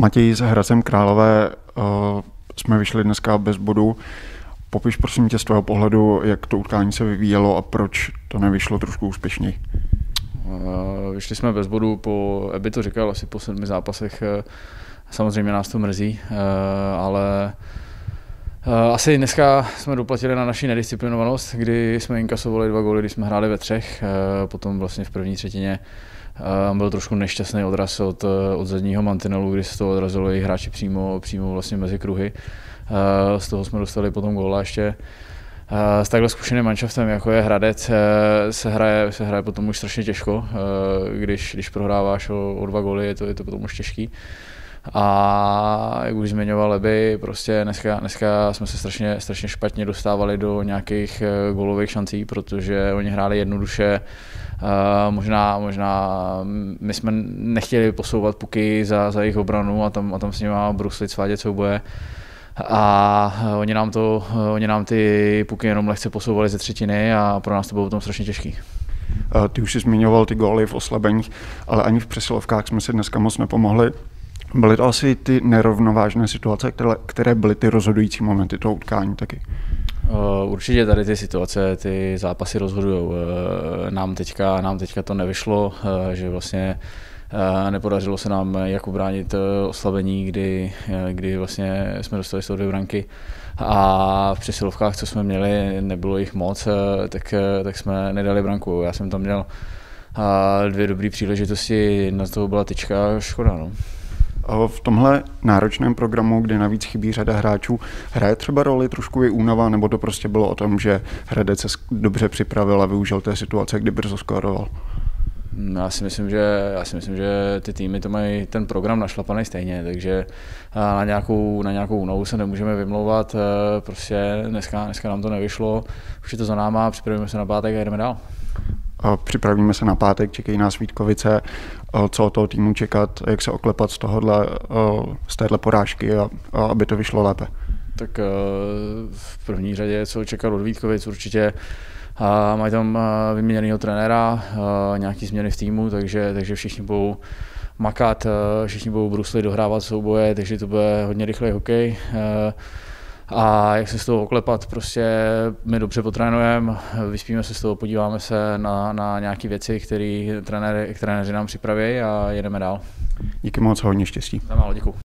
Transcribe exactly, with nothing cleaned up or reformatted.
Matěj, s Hradcem Králové uh, jsme vyšli dneska bez bodu. Popiš prosím tě z tvého pohledu, jak to utkání se vyvíjelo a proč to nevyšlo trošku úspěšněji. Uh, vyšli jsme bez bodu, po, Ebi to říkal, asi po sedmi zápasech. Samozřejmě nás to mrzí, uh, ale uh, asi dneska jsme doplatili na naši nedisciplinovanost, kdy jsme inkasovali dva góly, když jsme hráli ve třech. Uh, potom vlastně v první třetině uh, byl trošku nešťastný odraz od, od zadního mantinelu, kdy se to odrazilo i hráči přímo, přímo vlastně mezi kruhy. Uh, z toho jsme dostali potom góla ještě. S takhle zkušeným manšaftem, jako je Hradec, se hraje, se hraje potom už strašně těžko. Když, když prohráváš o, o dva góly, je to, je to potom už těžký. A jak už zmiňoval Ebi, prostě dneska, dneska jsme se strašně, strašně špatně dostávali do nějakých gólových šancí, protože oni hráli jednoduše. Možná, možná my jsme nechtěli posouvat puky za, za jejich obranu a tam, a tam s nimi bruslit, svádět souboje. A oni nám, to, oni nám ty puky jenom lehce posouvali ze třetiny a pro nás to bylo potom strašně těžký. Ty už jsi zmiňoval ty góly v oslabeních, ale ani v přesilovkách jsme si dneska moc nepomohli. Byly to asi ty nerovnovážné situace, které, které byly ty rozhodující momenty toho utkání taky? Určitě tady ty situace, ty zápasy rozhodujou. Nám teďka, nám teďka to nevyšlo, že vlastně nepodařilo se nám jak ubránit oslabení, kdy, kdy vlastně jsme dostali z toho dvě branky a v přesilovkách, co jsme měli, nebylo jich moc, tak, tak jsme nedali branku. Já jsem tam měl dvě dobré příležitosti, na toho byla tyčka, škoda. No. V tomhle náročném programu, kdy navíc chybí řada hráčů, hraje třeba roli trošku i únava, nebo to prostě bylo o tom, že Hradec se dobře připravil a využil té situace, kdy brzo skóroval? Já si myslím, že, já si myslím, že ty týmy to mají ten program našlapaný stejně, takže na nějakou, na nějakou únavu se nemůžeme vymlouvat. Prostě dneska, dneska nám to nevyšlo, už je to za náma, připravíme se na pátek a jdeme dál. Připravíme se na pátek, čekají nás Vítkovice, co od toho týmu čekat, jak se oklepat z tohohle, z téhle porážky, a, a aby to vyšlo lépe. Tak v první řadě co čekat od Vítkovic určitě. A mají tam vyměněného trenéra, nějaký změny v týmu, takže, takže všichni budou makat, všichni budou bruslit, dohrávat souboje, takže to bude hodně rychlý hokej. A jak se z toho oklepat, prostě my dobře potrénujeme, vyspíme se z toho, podíváme se na, na nějaké věci, které trenéři, trenéři nám připraví a jedeme dál. Díky moc, hodně štěstí. Za málo, děkuju.